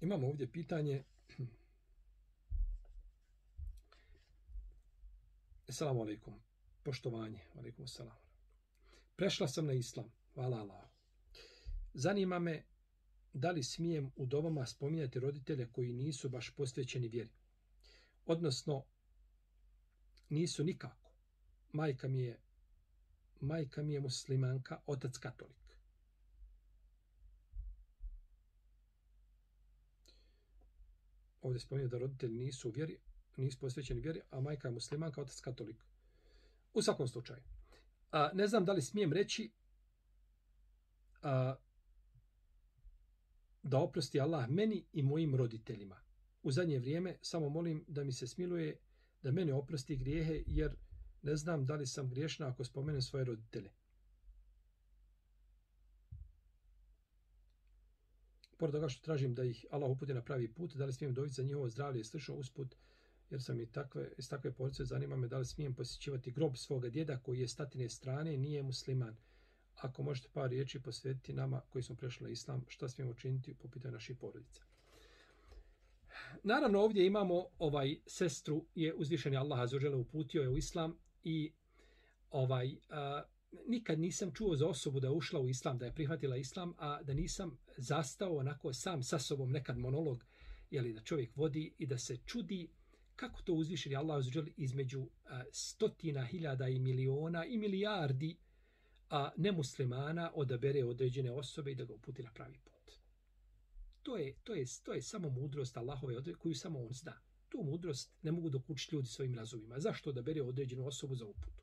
Imamo ovdje pitanje. Assalamu alaikum. Poštovanje. Alaikum assalam. Prešla sam na islam. Hvala Allahu. Zanima me da li smijem u dovama spominjati roditelje koji nisu baš posvećeni vjeri. Odnosno, nisu nikako. Majka mi je muslimanka, otac katolik. Ovdje spominje da roditelji nisu u vjeri, nisu posvećeni vjeri, a majka je muslimanka, otac katolik. U svakom slučaju. Ne znam da li smijem reći da oprosti Allah meni i mojim roditeljima. U zadnje vrijeme samo molim da mi se smiluje da meni oprosti grijehe, jer ne znam da li sam griješna ako spomenem svoje roditelje. Pored toga što tražim da ih Allah uputi na pravi put, da li smijem dobiti za njihovo zdravlje i slično usput, jer sam iz takve porodice, zanima me da li smijem posjećivati grob svoga djeda koji je s tatine strane, nije musliman. Ako možete par riječi posvetiti nama koji smo prešli na islam, šta smijemo učiniti po pitanju naših porodica. Naravno, ovdje imamo sestru je uzvišeni Allah azza wa dželle uputio je u islam i nikad nisam čuo za osobu da je ušla u islam, da je prihvatila islam, a da nisam zastao onako sam sa sobom nekad monolog, da čovjek vodi i da se čudi kako to uzvišeni Allah azza wa dželle između stotina hiljada i miliona i milijardi nemuslimana odabere određene osobe i da ga uputi na pravi put. To je samo mudrost Allahove koju samo on zna. Tu mudrost ne mogu dokučiti ljudi svojim razumima. Zašto odabere određenu osobu za uputu?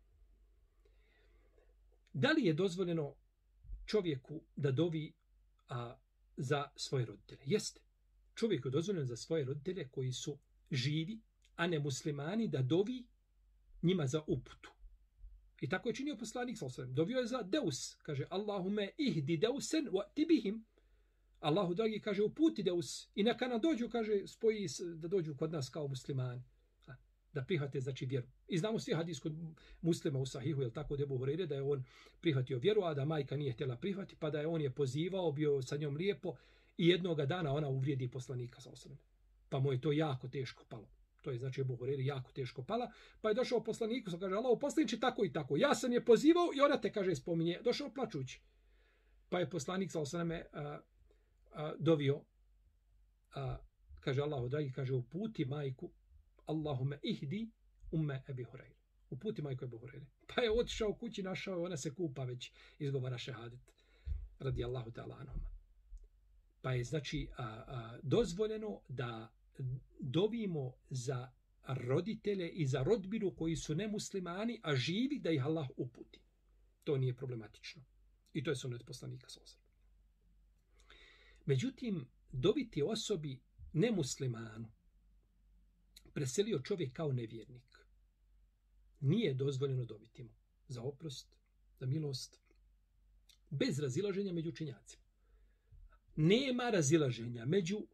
Da li je dozvoljeno čovjeku da dovi za svoje roditelje? Jeste. Čovjeku je dozvoljeno za svoje roditelje koji su živi, a ne muslimani, da dovi njima za uputu. I tako je činio poslanik sallallahu alejhi ve sellem. Dovio je za Deus, kaže Allahume ihdi Deusen wa tibihim. Allahu dragi, kaže, uputi Deus i neka nam dođu, kaže, spoji da dođu kod nas kao muslimani. Da prihvate, znači, vjeru. I znamo svi hadis kod Muslima u Sahihu, je tako, Ebu Hurajre, da je on prihvatio vjeru, a da majka nije htjela prihvati, pa da je on je pozivao, bio sa njom lijepo i jednoga dana ona uvrijedi poslanika sallallahu alejhi ve sellem. Pa mu je to jako teško palo. To je, znači, Ebu Hurajre jako teško pala, pa je došao poslaniku, kaže, Allahu poslaniče, tako i tako. Ja sam je pozivao i ona te, kaže, spominje. Došao plačući. Pa je poslanik sallallahu alejhi ve sellem dovio, kaže Allahu dragi, kaže, uputi majku Allahume ihdi umme Ebi Hurajre. Uputi majku Ebu Hurajre. Pa je otišao kući, našao, ona se kupa već, izgovara šehadet radi Allahu ta'ala anhuma. Pa je, znači, dozvoljeno da dovimo za roditelje i za rodbinu koji su nemuslimani, a živi, da ih Allah uputi. To nije problematično. I to je sunnet poslanika sallallahu alejhi ve sellem. Međutim, dobiti osobi nemuslimanu, preselio čovjek kao nevjernik, nije dozvoljeno dobiti mu za oprost, za milost, bez razilaženja među učenjacima. Nema razilaženja među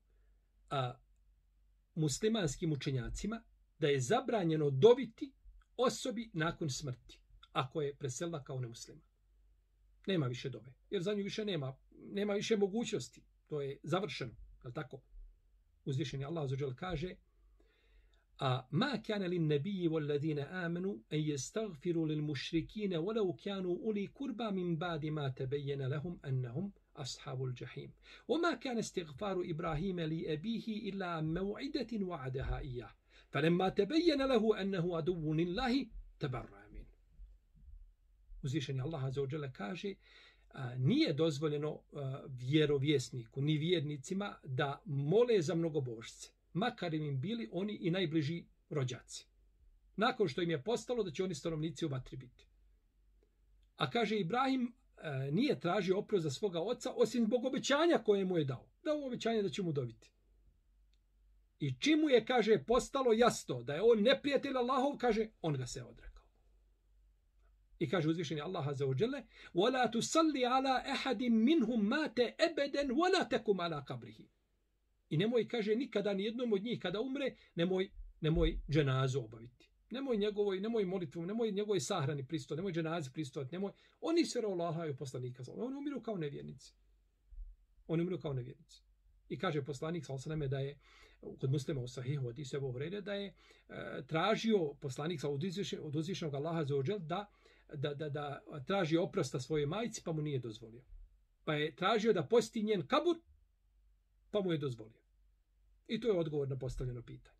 muslimanskim učenjacima da je zabranjeno dobiti osobi nakon smrti, ako je preselila kao nemusliman. Nema više dobe, jer za nju više nema više mogućnosti. To je završeno, je tako? Uzvišeni Allah azza wa dželle kaže: "Ma kana lin-nabiyyi wal-ladina amanu an yastaghfiru lil-mushrikeen walau kanu uli qurba min ba'di ma tabayyana lahum annahum ashabul jahim. Wama kana istighfaru Ibrahima li abihi illa an maw'idatin wa'adaha iyyah. Falamma tabayyana lahu annahu aduwwun lillahi tabarra'a min." Uzvišeni Allah azza wa dželle kaže: nije dozvoljeno vjerovjesniku ni vjernicima da mole za mnogobožce, makar im bili oni i najbliži rođaci. Nakon što im je postalo da će oni stanovnici u vatri biti. A kaže, Ibrahim nije tražio oprost za svoga oca, osim zbog obećanja koje mu je dao. Dao obećanje da će mu dobiti. I čim mu je, kaže, postalo jasno da je on neprijatelj Allahov, kaže, on ga se odrekao. I kaže uzvišeni Allah azza wa dželle: "Wala tusalli ala ahadin minhum mata abadan wala takum ala qabrihi." I nemoj, kaže, nikada ni jednom od njih kada umre, nemoj dženazu obaviti. Nemoj molitvu, nemoj njegovoj sahrani pristovati, nemoj dženazi pristovati, oni su Allaha i poslanika. Oni umiru kao nevjernici. I kaže poslanik sallallahu alejhi ve selleme da je kod Muslima u Sahihu hadisu Ebu Hurajre da je tražio poslanik od uzvišenog Allaha azza wa džel da traži oprosta svojoj majci, pa mu nije dozvolio. Pa je tražio da posjeti njen kabur, pa mu je dozvolio. I to je odgovor na postavljeno pitanje.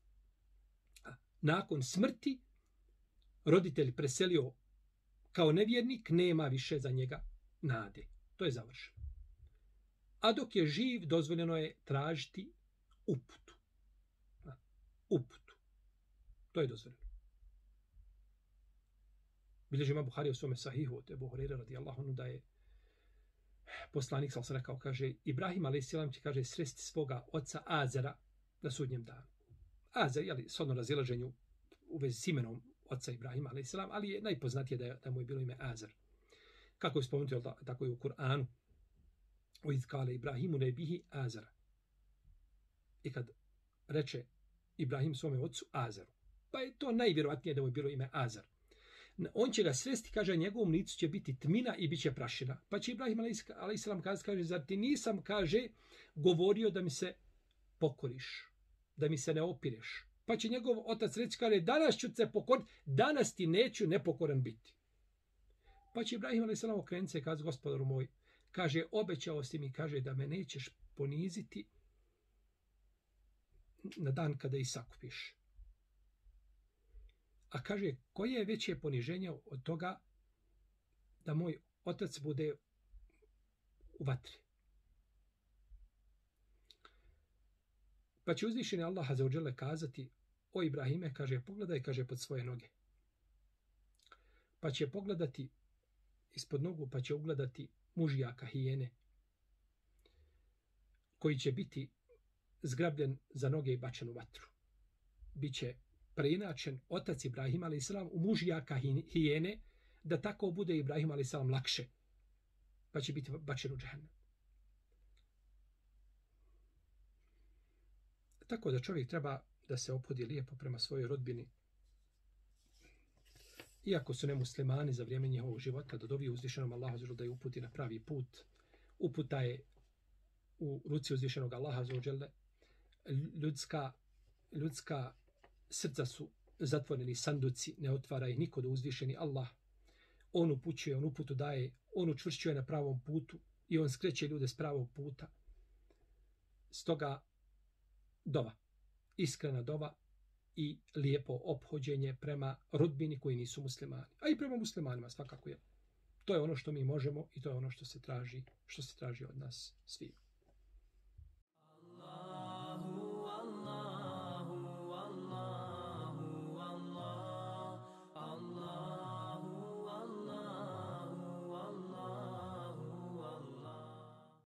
Nakon smrti roditelj preselio kao nevjernik, nema više za njega nade. To je završeno. A dok je živ, dozvoljeno je tražiti uputu. Uputu. To je dozvoljeno. Bilježi Imam Buhari u svome sahihu od Ebu Hurajre radijallahu anhu da je poslanik sallallahu alejhi ve sellem rekao, kaže, Ibrahim alejhi selam će, kaže, sresti svoga oca Azera na sudnjem danu. Azer, jeli, shodno razilaženju u vezi s imenom oca Ibrahima alejhi selam, ali je najpoznatije da mu je bilo ime Azer. Kako je spomenuto, tako je u Kur'anu. O iz kale Ibrahimu nebihi Azera. I kad reče Ibrahim svome ocu Azeru, pa je to najvjerovatnije da mu je bilo ime Azer. On će ga sresti, kaže, njegovom licu će biti tmina i bit će prašina. Pa će Ibrahim a.s. kaže, zar ti nisam, kaže, govorio da mi se pokoriš, da mi se ne opireš. Pa će njegov otac reći, kaže, danas ću se pokoriti, danas ti neću nepokoran biti. Pa će Ibrahim a.s. okrenuti se i kaže, gospodaru moj, kaže, obećao si mi, kaže, da me nećeš poniziti na dan kada i sakupiš. A kaže, koje je veće poniženje od toga da moj otac bude u vatri? Pa će uzvišeni Allah azza wa dželle kazati, o Ibrahime, kaže, pogledaj, kaže, pod svoje noge. Pa će pogledati ispod nogu, pa će ugledati mužjaka hijene, koji će biti zgrabljen za noge i bačen u vatru. Biće preinačen otac Ibrahim a.s. u mužjaka hijene, da tako bude Ibrahim a.s. lakše, pa će biti bačen u džehennem. Tako da čovjek treba da se ophodi lijepo prema svojoj rodbini. Iako su nemuslimani za vrijeme njihovog života, da dovi uzvišenom Allahu da je uputi na pravi put. Uputa je u ruci uzvišenog Allaha dželle. Ljudska srca su zatvoreni sanduci, ne otvara ih niko do uzvišeni Allah. On upućuje, on uputu daje, on učvršćuje na pravom putu i on skreće ljude s pravog puta. Stoga dova, iskrena dova i lijepo ophođenje prema rodbini koji nisu muslimani. A i prema muslimanima svakako je. To je ono što mi možemo i to je ono što se traži od nas svih.